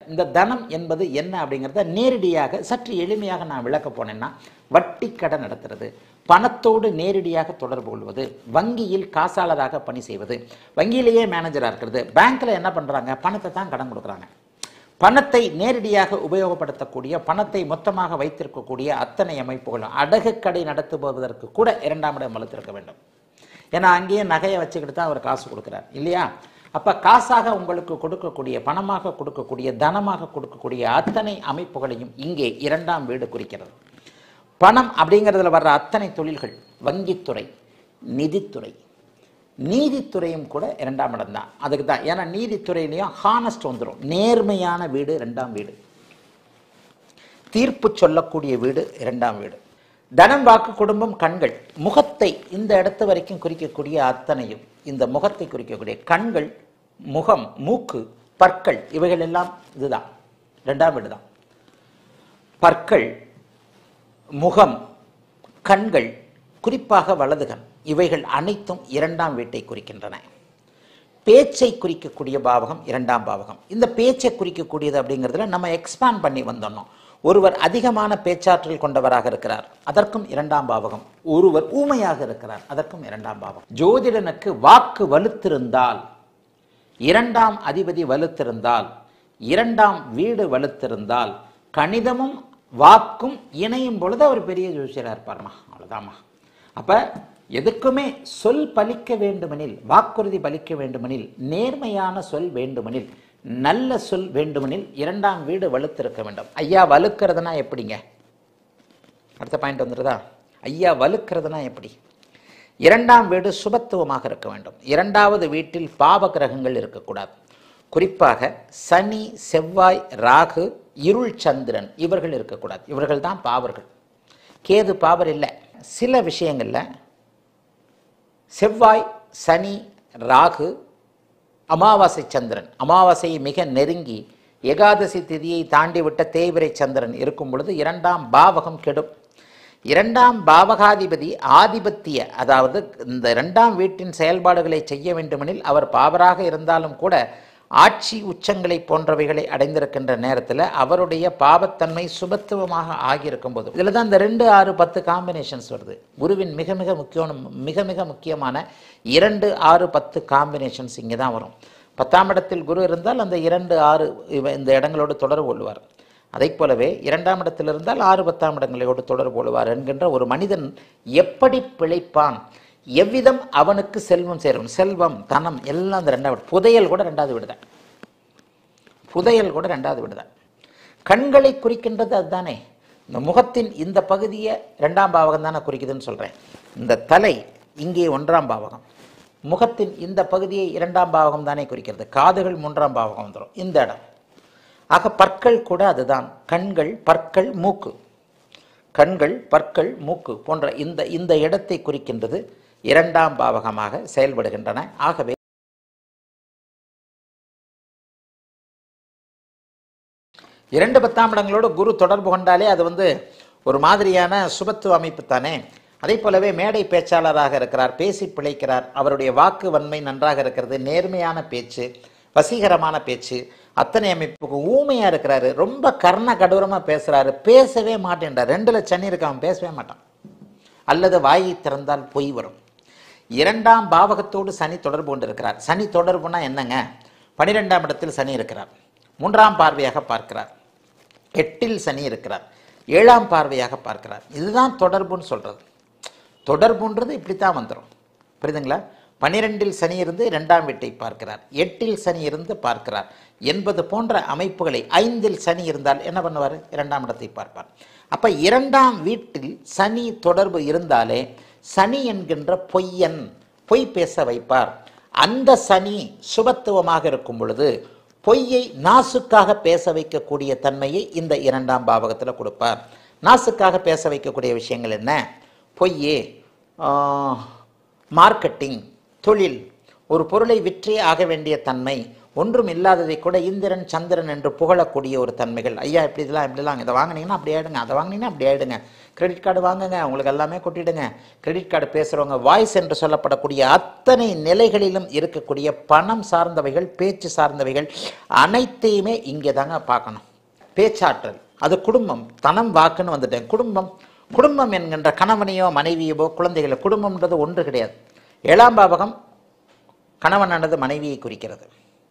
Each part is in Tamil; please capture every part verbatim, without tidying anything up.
இந்த தனம் என்பது என்ன அப்படிங்கிறத நேரடியாக சற்று எளிமையாக நான் விளக்க போனேன்னா, வட்டி கடன் நடத்துறது, பணத்தோடு நேரடியாக தொடர்பு கொள்வது, வங்கியில் காசாளராக பணி செய்வது, வங்கியிலேயே மேனேஜராக இருக்கிறது. பேங்க்கில் என்ன பண்ணுறாங்க, பணத்தை தான் கடன் கொடுக்குறாங்க. பணத்தை நேரடியாக உபயோகப்படுத்தக்கூடிய, பணத்தை மொத்தமாக வைத்திருக்கக்கூடிய அத்தனை அமைப்புகளும் அடகு கடை நடத்துவதற்கு கூட இரண்டாம் இடம் வலுத்திருக்க வேண்டும். ஏன்னா அங்கேயே நகையை வச்சுக்கிட்டு தான் அவர் காசு கொடுக்குறார் இல்லையா? அப்போ காசாக உங்களுக்கு கொடுக்கக்கூடிய, பணமாக கொடுக்கக்கூடிய, தனமாக கொடுக்கக்கூடிய அத்தனை அமைப்புகளையும் இங்கே இரண்டாம் வீடு குறிக்கிறது. பணம் அப்படிங்கிறதுல வர்ற அத்தனை தொழில்கள், வங்கித்துறை, நிதித்துறை, நீதித்துறையும் கூட இரண்டாம் இடம் தான். அதுக்கு தான், ஏன்னா நீதித்துறையிலையும் ஹானஸ்ட் வந்துடும், நேர்மையான வீடு இரண்டாம் வீடு, தீர்ப்பு சொல்லக்கூடிய வீடு இரண்டாம் வீடு. தனம், வாக்கு, குடும்பம், கண்கள், முகத்தை இந்த இடத்து வரைக்கும் குறிக்கக்கூடிய அத்தனையும், இந்த முகத்தை குறிக்கக்கூடிய கண்கள், முகம், மூக்கு, பற்கள், இவைகள் எல்லாம் இதுதான் இரண்டாம் வீடு தான். பற்கள், முகம், கண்கள், குறிப்பாக வலதுகண், இவைகள் அனைத்தும் இரண்டாம் வீட்டை குறிக்கின்றன. பேச்சை குறிக்கக்கூடிய பாவகம் இரண்டாம் பாவகம். இந்த பேச்சை குறிக்கக்கூடியது அப்படிங்கிறதுல நம்ம எக்ஸ்பேண்ட் பண்ணி வந்தோம். ஒருவர் அதிகமான பேச்சாற்றல் கொண்டவராக இருக்கிறார், அதற்கும் இரண்டாம் பாவகம். ஒருவர் ஊமையாக இருக்கிறார், அதற்கும் இரண்டாம் பாவகம். ஜோதிடனுக்கு வாக்கு வலுத்திருந்தால், இரண்டாம் அதிபதி வலுத்திருந்தால், இரண்டாம் வீடு வலுத்திருந்தால், கணிதமும் வாக்கும் இணையும் பொழுது அவர் பெரிய ஜோசியராக இருப்பார்மா. அவ்வளோதாம்மா. அப்போ எதுக்குமே சொல் பலிக்க வேண்டுமெனில், வாக்குறுதி பலிக்க வேண்டுமெனில், நேர்மையான சொல் வேண்டுமெனில், நல்ல சொல் வேண்டுமெனில் இரண்டாம் வீடு வலுத்திருக்க வேண்டும். ஐயா வலுக்கிறதுனா எப்படிங்க? அடுத்த பாயிண்ட் வந்துடுதா? ஐயா வலுக்கிறதுனா எப்படி? இரண்டாம் வீடு சுபத்துவமாக இருக்க வேண்டும். இரண்டாவது வீட்டில் பாவ கிரகங்கள் இருக்கக்கூடாது. குறிப்பாக சனி, செவ்வாய், ராகு, இருள் சந்திரன் இவர்கள் இருக்கக்கூடாது. இவர்கள் தான் பாவர்கள். கேது பாவர் இல்லை. சில விஷயங்களில் செவ்வாய், சனி, ராகு, அமாவாசை சந்திரன், அமாவாசையை மிக நெருங்கி ஏகாதசி திதியை தாண்டி விட்ட தேய்பிரை சந்திரன் இருக்கும் பொழுது இரண்டாம் பாவகம் கெடும். இரண்டாம் பாவகாதிபதி ஆதிபத்திய, அதாவது இந்த இரண்டாம் வீட்டின் செயல்பாடுகளை செய்ய வேண்டுமெனில் அவர் பாவராக இருந்தாலும் கூட ஆட்சி உச்சங்களை போன்றவைகளை அடைந்திருக்கின்ற நேரத்தில் அவருடைய பாவத்தன்மை சுபத்துவமாக ஆகியிருக்கும் போது, இதில் தான் இந்த ரெண்டு ஆறு பத்து காம்பினேஷன்ஸ் வருது. குருவின் மிக மிக முக்கியம் மிக மிக முக்கியமான இரண்டு ஆறு பத்து காம்பினேஷன்ஸ் இங்கே தான் வரும். பத்தாம் இடத்தில் குரு இருந்தால் அந்த இரண்டு ஆறு இந்த இடங்களோடு தொடர்பு கொள்வார். அதை போலவே இரண்டாம் இடத்தில் இருந்தால் ஆறு பத்தாம் இடங்களோடு தொடர்பு கொள்வார் என்கின்ற ஒரு மனிதன் எப்படி பிழைப்பான், எவ்விதம் அவனுக்கு செல்வம் சேரும், செல்வம், தனம் எல்லாம் அந்த ரெண்டாவது, புதையல் கூட ரெண்டாவது விடுதான், புதையல் கூட ரெண்டாவது விடுதான். கண்களை குறிக்கின்றது அதுதானே. இந்த முகத்தின் இந்த பகுதியை ரெண்டாம் பாவகம் தானே குறிக்குதுன்னு சொல்கிறேன். இந்த தலை இங்கே ஒன்றாம் பாவகம், முகத்தின் இந்த பகுதியை இரண்டாம் பாவகம் தானே குறிக்கிறது. காதுகள் மூன்றாம் பாவகம் வந்துடும் இந்த இடம். ஆக பற்கள் கூட அதுதான். கண்கள், பற்கள், மூக்கு, கண்கள், பற்கள், மூக்கு போன்ற இந்த இந்த இடத்தை குறிக்கின்றது இரண்டாம் பாவகமாக செயல்படுகின்றன. ஆகவே இரண்டு பத்தாம் இடங்களோடு குரு தொடர்பு கொண்டாலே அது வந்து ஒரு மாதிரியான சுபத்துவ அமைப்பு தானே. அதே போலவே மேடை பேச்சாளராக இருக்கிறார், பேசி பிழைக்கிறார், அவருடைய வாக்கு வன்மை நன்றாக இருக்கிறது, நேர்மையான பேச்சு, வசீகரமான பேச்சு, அத்தனை அமைப்புக்கு ஊமையாக இருக்கிறாரு, ரொம்ப கர்ண கடூரமாக பேசுகிறாரு, பேசவே மாட்டேன்றார். ரெண்டுல சனி இருக்கு, அவன் பேசவே மாட்டான். அல்லது வாயை திறந்தால் பொய் வரும். இரண்டாம் பாவகத்தோடு சனி தொடர்பு கொண்டு இருக்கிறார். சனி தொடர்புனா என்னங்க? பனிரெண்டாம் இடத்தில் சனி இருக்கிறார், மூன்றாம் பார்வையாக பார்க்கிறார், எட்டில் சனி இருக்கிறார், ஏழாம் பார்வையாக பார்க்கிறார். இதுதான் தொடர்புன்னு சொல்கிறது. தொடர்புன்றது இப்படித்தான் வந்துடும், புரியுதுங்களா? பனிரெண்டில் சனி இருந்து இரண்டாம் வீட்டை பார்க்கிறார், எட்டில் சனி இருந்து பார்க்கிறார் என்பது போன்ற அமைப்புகளை, ஐந்தில் சனி இருந்தால் என்ன பண்ணுவார்? இரண்டாம் இடத்தை பார்ப்பார். அப்போ இரண்டாம் வீட்டில் சனி தொடர்பு இருந்தாலே சனி என்கின்ற பொய்யன் பொய் பேச வைப்பார். அந்த சனி சுபத்துவமாக இருக்கும் பொழுது பொய்யை நாசுக்காக பேச வைக்கக்கூடிய தன்மையை இந்த இரண்டாம் பாவகத்தில் கொடுப்பார். நாசுக்காக பேச வைக்கக்கூடிய விஷயங்கள் என்ன? பொய்யே, மார்க்கெட்டிங், தொழில், ஒரு பொருளை விற்றே ஆக வேண்டிய தன்மை, ஒன்றும் இல்லாததை கூட இந்திரன் சந்திரன் என்று புகழக்கூடிய ஒரு தன்மைகள். ஐயா இப்படி இதெல்லாம் இப்படிலாம் இதை வாங்கினீங்கன்னா அப்படி ஆயிடுங்க, அதை வாங்கினீங்கன்னா அப்படி ஆயிடுங்க, கிரெடிட் கார்டு வாங்குங்க உங்களுக்கு எல்லாமே கொட்டிடுங்க, கிரெடிட் கார்டு பேசுகிறவங்க வாய்ஸ் என்று சொல்லப்படக்கூடிய அத்தனை நிலைகளிலும் இருக்கக்கூடிய பணம் சார்ந்தவைகள், பேச்சு சார்ந்தவைகள் அனைத்தையுமே இங்கே தாங்க பார்க்கணும். பேச்சாற்றல், அது குடும்பம், தனம் வாக்குன்னு வந்துட்டேன். குடும்பம் குடும்பம் என்கின்ற கணவனையோ மனைவியோ குழந்தைகளோ, குடும்பம்ன்றது ஒன்று கிடையாது. ஏழாம் பாவகம் கணவனானது மனைவியை குறிக்கிறது.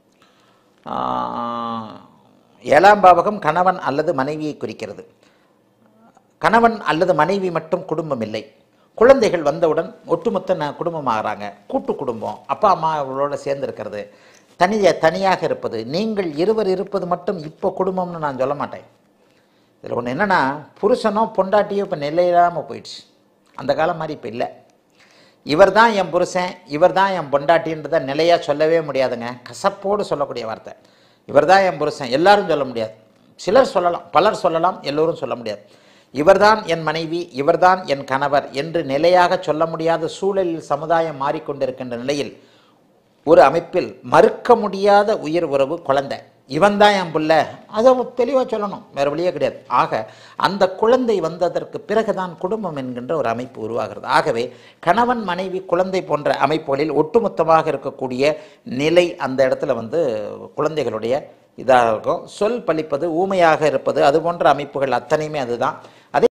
ஏழாம் பாவகம் கணவன் அல்லது மனைவியை குறிக்கிறது. கணவன் அல்லது மனைவி மட்டும் குடும்பம் இல்லை. குழந்தைகள் வந்தவுடன் ஒட்டுமொத்த குடும்பம் ஆகிறாங்க. கூட்டு குடும்பம், அப்பா அம்மா அவர்களோட சேர்ந்து இருக்கிறது, தனிய தனியாக இருப்பது, நீங்கள் இருவர் இருப்பது மட்டும் இப்போ குடும்பம்னு நான் சொல்ல மாட்டேன். இதில் ஒன்று என்னென்னா, புருஷனோ பொண்டாட்டியோ இப்போ நிலையில்லாமல் போயிடுச்சு. அந்த காலம் மாதிரி இப்போ இல்லை. இவர் தான் என் புருஷன், இவர் தான் என் பொண்டாட்டின்றதை நிலையாக சொல்லவே முடியாதுங்க. கசப்போடு சொல்லக்கூடிய வார்த்தை. இவர் தான் என் புருஷன் எல்லாரும் சொல்ல முடியாது. சிலர் சொல்லலாம், பலர் சொல்லலாம், எல்லோரும் சொல்ல முடியாது. இவர்தான் என் மனைவி, இவர்தான் என் கணவர் என்று நிலையாக சொல்ல முடியாத சூழலில் சமுதாயம் மாறிக்கொண்டிருக்கின்ற நிலையில் ஒரு அமைப்பில் மறுக்க முடியாத உயிர் உறவு குழந்தை. இவன் தான் என் புள்ள, அதை தெளிவாக சொல்லணும், வேறு வழியே கிடையாது. ஆக அந்த குழந்தை வந்ததற்கு பிறகுதான் குடும்பம் என்கின்ற ஒரு அமைப்பு உருவாகிறது. ஆகவே கணவன் மனைவி குழந்தை போன்ற அமைப்புகளில் ஒட்டுமொத்தமாக இருக்கக்கூடிய நிலை அந்த இடத்துல வந்து குழந்தைகளுடைய இதாக இருக்கும். சொல் பழிப்பது, ஊமையாக இருப்பது, அது போன்ற அமைப்புகள் அத்தனையுமே அதுதான். அதே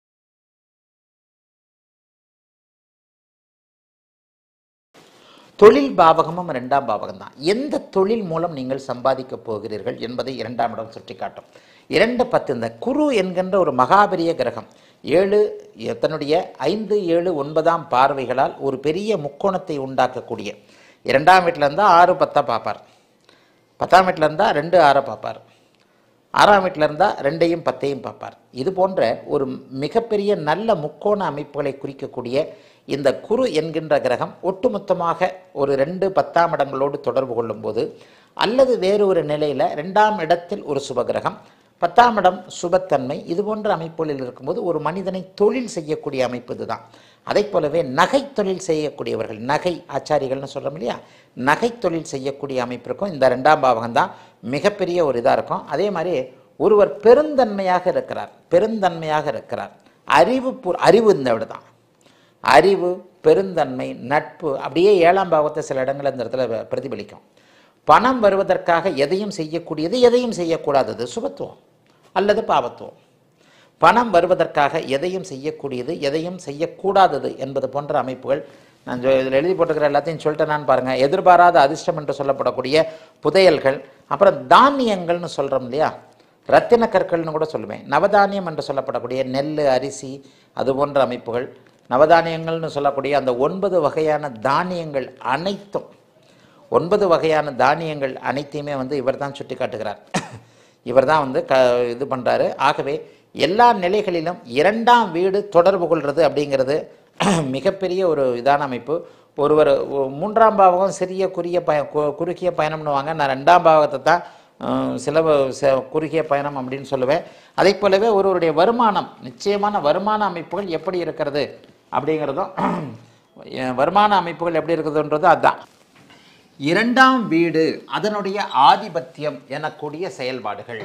தொழில் பாவகமும் இரண்டாம் பாவகம் தான். எந்த தொழில் மூலம் நீங்கள் சம்பாதிக்க போகிறீர்கள் என்பதை இரண்டாம் இடம் சுட்டி காட்டும். இரண்டு பத்து, இந்த குரு என்கின்ற ஒரு மகாபெரிய கிரகம் ஏழு தன்னுடைய ஐந்து ஏழு ஒன்பதாம் பார்வைகளால் ஒரு பெரிய முக்கோணத்தை உண்டாக்கக்கூடிய, இரண்டாம் வீட்டில் இருந்தால் ஆறு பத்தா பார்ப்பார், பத்தாம் வீட்டில் இருந்தால் ரெண்டு ஆறை பார்ப்பார், ஆறாம் வீட்டில் இருந்தால் ரெண்டையும் பத்தையும் பார்ப்பார். இது போன்ற ஒரு மிகப்பெரிய நல்ல முக்கோண அமைப்புகளை குறிக்கக்கூடிய இந்த குரு என்கின்ற கிரகம் ஒட்டுமொத்தமாக ஒரு ரெண்டு பத்தாம் இடங்களோடு தொடர்பு கொள்ளும்போது, அல்லது வேறு ஒரு நிலையில் ரெண்டாம் இடத்தில் ஒரு சுபகிரகம், பத்தாம் இடம் சுபத்தன்மை, இது போன்ற அமைப்புகளில் இருக்கும்போது ஒரு மனிதனை தொழில் செய்யக்கூடிய அமைப்பு இதுதான். அதை போலவே நகை தொழில் செய்யக்கூடியவர்கள், நகை ஆச்சாரிகள்னு சொல்கிறோம் இல்லையா, நகை தொழில் செய்யக்கூடிய அமைப்பு இருக்கும். இந்த ரெண்டாம் பாவகம் தான் மிகப்பெரிய ஒரு இதாக இருக்கும். அதே மாதிரி ஒருவர் பெருந்தன்மையாக இருக்கிறார், பெருந்தன்மையாக இருக்கிறார், அறிவு அறிவு இந்த விட தான், அறிவு, பெருந்தன்மை, நட்பு, அப்படியே ஏழாம் பாவத்தை சில இடங்கள் இந்த இடத்துல பிரதிபலிக்கும். பணம் வருவதற்காக எதையும் செய்யக்கூடியது, எதையும் செய்யக்கூடாதது சுபத்துவம் அல்லது பாவத்துவம். பணம் வருவதற்காக எதையும் செய்யக்கூடியது, எதையும் செய்யக்கூடாதது என்பது போன்ற அமைப்புகள் நான் இதில் எழுதி போட்டுக்கிற எல்லாத்தையும் சொல்லிட்டேனான்னு பாருங்கள். எதிர்பாராத அதிர்ஷ்டம் என்று சொல்லப்படக்கூடிய புதையல்கள், அப்புறம் தானியங்கள்னு சொல்கிறோம் இல்லையா, ரத்தின கற்கள்னு கூட சொல்லுவேன். நவதானியம் என்று சொல்லப்படக்கூடிய நெல், அரிசி, அது போன்ற அமைப்புகள், நவதானியங்கள்னு சொல்லக்கூடிய அந்த ஒன்பது வகையான தானியங்கள் அனைத்தும், ஒன்பது வகையான தானியங்கள் அனைத்தையுமே வந்து இவர் தான் சுட்டி காட்டுகிறார். இவர் தான் வந்து க இது பண்ணுறாரு. ஆகவே எல்லா நிலைகளிலும் இரண்டாம் வீடு தொடர்பு கொள்வது அப்படிங்கிறது மிகப்பெரிய ஒரு இதான அமைப்பு. ஒருவர் மூன்றாம் பாவகம் சிறிய குறுகிய பய குறுகிய பயணம்னுவாங்க. நான் ரெண்டாம் பாவகத்தை தான் சில குறுகிய பயணம் அப்படின்னு சொல்லுவேன். அதே போலவே ஒருவருடைய வருமானம், நிச்சயமான வருமான அமைப்புகள் எப்படி இருக்கிறது அப்படிங்கிறதும், வருமான அமைப்புகள் எப்படி இருக்குதுன்றது அதுதான். இரண்டாம் வீடு அதனுடைய ஆதிபத்தியம் எனக்கூடிய செயல்பாடுகள்,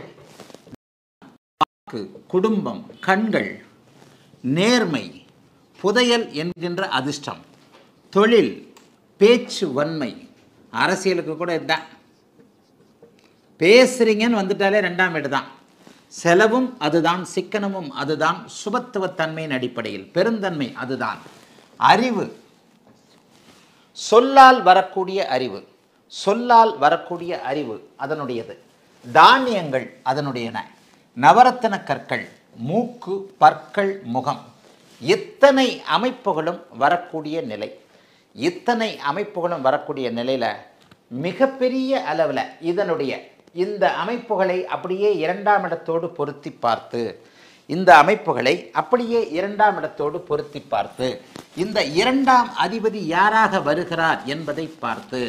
குடும்பம், கண்கள், நேர்மை, புதையல் என்கின்ற அதிர்ஷ்டம், தொழில், பேச்சு வன்மை, அரசியலுக்கு கூட இதுதான். பேசுறீங்கன்னு வந்துட்டாலே ரெண்டாம் வீடு தான். செலவும் அதுதான், சிக்கனமும் அதுதான், சுபத்துவத்தன்மையின் அடிப்படையில் பெருந்தன்மை அதுதான். அறிவு, சொல்லால் வரக்கூடிய அறிவு, சொல்லால் வரக்கூடிய அறிவு அதனுடையது. தானியங்கள் அதனுடையன. நவரத்தின கற்கள், மூக்கு, பற்கள், முகம், இத்தனை அமைப்புகளும் வரக்கூடிய நிலை. இத்தனை அமைப்புகளும் வரக்கூடிய நிலையில் மிகப்பெரிய அளவில் இதனுடைய இந்த அமைப்புகளை அப்படியே இரண்டாம் இடத்தோடு பொருத்தி பார்த்து, இந்த அமைப்புகளை அப்படியே இரண்டாம் இடத்தோடு பொருத்தி பார்த்து, இந்த இரண்டாம் அதிபதி யாராக வருகிறார் என்பதை பார்த்து,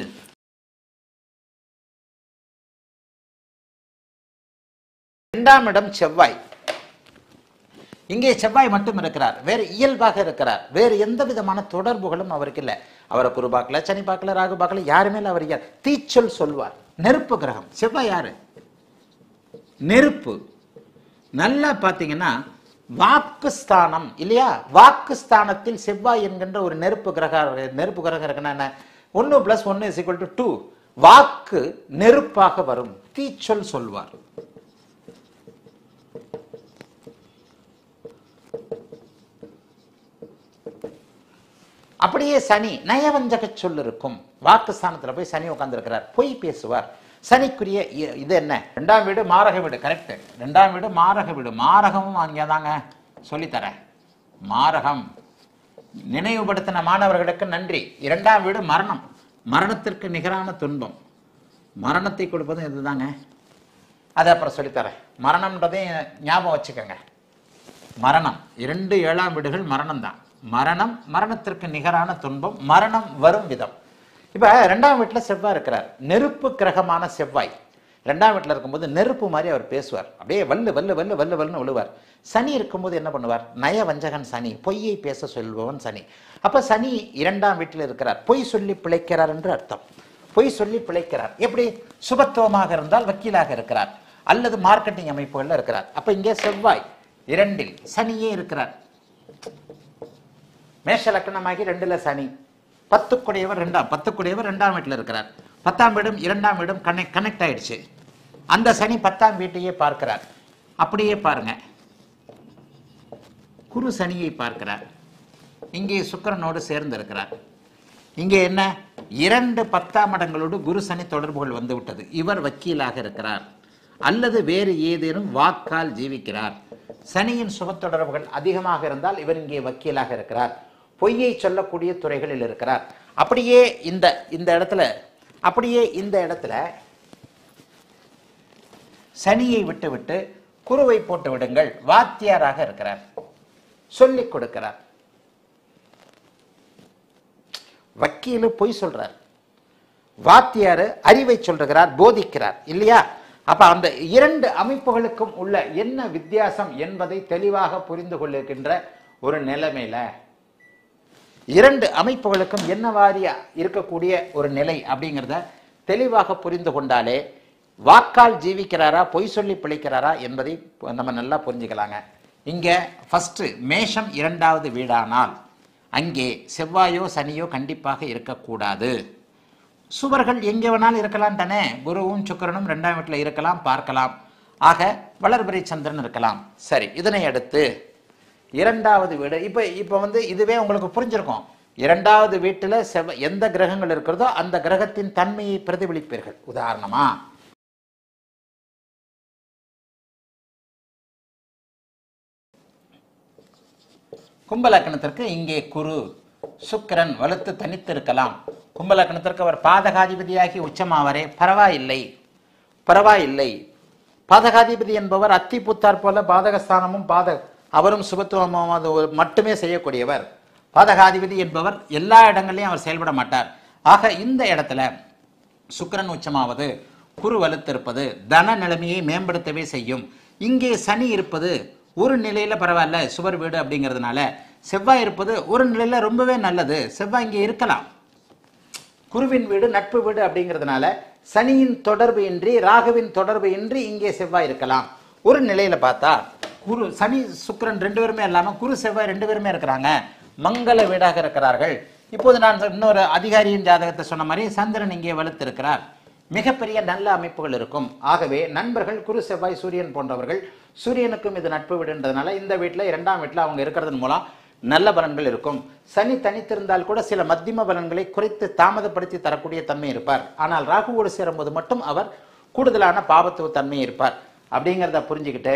இரண்டாம் இடம் செவ்வாய், இங்கே செவ்வாய் மட்டும் இருக்கிறார், வேறு இயல்பாக இருக்கிறார், வேறு எந்த விதமான தொடர்புகளும் அவருக்கு இல்லை. அவரை குரு பார்க்கல, சனி பார்க்கல, ராகு பார்க்கல, யாருமே அவர் யார் தீச்சொல் சொல்வார். நெருப்பு கிரகம் செவ்வாய். யாரு நெருப்பு. நல்லா பார்த்தீங்கன்னா வாக்குஸ்தானம் இல்லையா? வாக்குஸ்தானத்தில் செவ்வாய் என்கின்ற ஒரு நெருப்பு கிரக நெருப்பு கிரகம் இருக்குன்னா என்ன? ஒன்னு பிளஸ் ஒன்னு இஸ் ஈக்குவல் டு டூ. வாக்கு நெருப்பாக வரும், தீச்சொல் சொல்வார். அப்படியே சனி நயவஞ்சக சொல் இருக்கும். வாக்குஸ்தானத்தில் போய் சனி உட்கார்ந்து இருக்கிறார், பொய் பேசுவார். சனிக்குரிய இது என்ன? ரெண்டாம் வீடு மாரக வீடு. கரெக்ட். ரெண்டாம் வீடு மாரக வீடு. மாரகமும் அங்கே தாங்க சொல்லித்தரேன். மாரகம் நினைவுபடுத்தின மாணவர்களுக்கு நன்றி. இரண்டாம் வீடு மரணம், மரணத்திற்கு நிகரான துன்பம். மரணத்தை கொடுப்பதும் இதுதாங்க. அதை அப்புறம் சொல்லித்தரேன். மரணம்ன்றதையும் ஞாபகம் வச்சுக்கோங்க. மரணம் இரண்டு ஏழாம் வீடுகள் மரணம் தான். மரணம், மரணத்திற்கு நிகரான துன்பம், மரணம் வரும் விதம். இப்ப ரெண்டாம் வீட்டுல செவ்வாய் இருக்கிறார், நெருப்பு கிரகமான செவ்வாய். ரெண்டாம் வீட்டுல இருக்கும்போது நெருப்பு மாதிரி அவர் பேசுவார், அப்படியே வல்லு வல்லு வல்லு வல்லு வல்லுன்னு விழுவார். சனி இருக்கும்போது என்ன பண்ணுவார்? நயவஞ்சகன் சனி, பொய்யை பேச சொல்பவன் சனி. அப்ப சனி இரண்டாம் வீட்டில் இருக்கிறார், பொய் சொல்லி பிழைக்கிறார் என்று அர்த்தம். பொய் சொல்லி பிழைக்கிறார். எப்படி? சுபத்துவமாக இருந்தால் வக்கீலாக இருக்கிறார், அல்லது மார்க்கெட்டிங் அமைப்புகள்ல இருக்கிறார். அப்ப இங்கே செவ்வாய் இரண்டில், சனியே இருக்கிறார். மேஷ லக்னமாகி ரெண்டுல சனி, பத்துக்குடையவர் ரெண்டாம் பத்துக்குடையவர் ரெண்டாம் வீட்டில் இருக்கிறார். பத்தாம் வீடும் இரண்டாம் வீடும் கனெக்ட் கனெக்ட் ஆயிடுச்சு. அந்த சனி பத்தாம் வீட்டையே பார்க்கிறார். அப்படியே பாருங்க, குரு சனியை பார்க்கிறார். இங்கே சுக்கிரனோடு சேர்ந்து இருக்கிறார். இங்கே என்ன? இரண்டு பத்தாம் இடங்களோடு குரு சனி தொடர்புகள் வந்து விட்டது. இவர் வக்கீலாக இருக்கிறார், அல்லது வேறு ஏதேனும் வாக்கால் ஜீவிக்கிறார். சனியின் சுப தொடர்புகள் அதிகமாக இருந்தால் இவர் இங்கே வக்கீலாக இருக்கிறார், பொய்யை சொல்லக்கூடிய துறைகளில் இருக்கிறார். அப்படியே இந்த இந்த இடத்துல அப்படியே இந்த இடத்துல சனியை விட்டு விட்டு குருவை போட்டு விடுங்கள், வாத்தியாராக இருக்கிறார், சொல்லிக் கொடுக்கிறார். வக்கீலு பொய் சொல்றார், வாத்தியாரு அறிவை சொல்றார், போதிக்கிறார் இல்லையா? அப்ப அந்த இரண்டு அமைப்புகளுக்கும் உள்ள என்ன வித்தியாசம் என்பதை தெளிவாக புரிந்து கொள்ளுகின்ற ஒரு நிலைமையில, இரண்டு அமைப்புகளுக்கும் என்ன வாரியா இருக்கக்கூடிய ஒரு நிலை அப்படிங்கிறத தெளிவாக புரிந்து கொண்டாலே வாக்கால் ஜீவிக்கிறாரா பொய் சொல்லி பிழைக்கிறாரா என்பதை நம்ம நல்லா புரிஞ்சுக்கலாங்க. இங்க ஃபர்ஸ்ட் மேஷம் இரண்டாவது வீடானால் அங்கே செவ்வாயோ சனியோ கண்டிப்பாக இருக்கக்கூடாது. சுவர்கள் எங்கே வேணாலும் இருக்கலாம் தானே. குருவும் சுக்கிரனும் ரெண்டாம் வீட்டில் இருக்கலாம், பார்க்கலாம். ஆக வளர்பிறை சந்திரன் இருக்கலாம். சரி, இதனை அடுத்து இரண்டாவது வீடு. இப்போ இப்போ வந்து இதுவே உங்களுக்கு புரிஞ்சிருக்கும். இரண்டாவது வீட்டில் செவ் எந்த கிரகங்கள் இருக்கிறதோ அந்த கிரகத்தின் தன்மையை பிரதிபலிப்பீர்கள். உதாரணமா கும்பலக்கணத்திற்கு இங்கே குரு சுக்கிரன் வலுத்து தனித்து இருக்கலாம். கும்பலக்கணத்திற்கு அவர் பாதகாதிபதியாகி உச்சமாவரே, பரவாயில்லை பரவாயில்லை. பாதகாதிபதி என்பவர் அத்தி புத்தார் போல பாதகஸ்தானமும் பாத அவரும் சுபத்துவமும் மட்டுமே செய்யக்கூடியவர். பாதகாதிபதி என்பவர் எல்லா இடங்களையும் அவர் செயல்பட மாட்டார். ஆக இந்த இடத்துல சுக்கிரன் உச்சமாவது, குரு வலுத்திருப்பது தன நிலைமையை மேம்படுத்தவே செய்யும். இங்கே சனி இருப்பது ஒரு நிலையில பரவாயில்ல, சுவர் வீடு அப்படிங்கிறதுனால. செவ்வாய் இருப்பது ஒரு நிலையில ரொம்பவே நல்லது, செவ்வாய் இங்கே இருக்கலாம். குருவின் வீடு நட்பு வீடு அப்படிங்கிறதுனால சனியின் தொடர்பு இன்றி ராகுவின் தொடர்பு இன்றி இங்கே செவ்வாய் இருக்கலாம். ஒரு நிலையில பார்த்தா குரு சனி சுக்கிரன் ரெண்டு பேருமே இல்லாம குரு செவ்வாய் ரெண்டு பேருமே இருக்கிறாங்க, மங்கள வீடாக இருக்கிறார்கள். இப்போது நான் இன்னொரு அதிகாரியின் ஜாதகத்தை சொன்ன மாதிரி சந்திரன் இங்கே வலுத்திருக்கிறார், மிகப்பெரிய நல்ல அமைப்புகள் இருக்கும். ஆகவே நண்பர்கள் குரு செவ்வாய் சூரியன் போன்றவர்கள், சூரியனுக்கும் இது நட்பு வீடுன்றதுனால இந்த வீட்டில் இரண்டாம் வீட்டில் அவங்க இருக்கிறதன் மூலம் நல்ல பலன்கள் இருக்கும். சனி தனித்திருந்தால் கூட சில மத்தியம பலன்களை குறைத்து தாமதப்படுத்தி தரக்கூடிய தன்மை இருப்பார். ஆனால் ராகுவோடு சேரும்போது மட்டும் அவர் கூடுதலான பாபத்துவ தன்மை இருப்பார். அப்படிங்கிறத புரிஞ்சுக்கிட்டு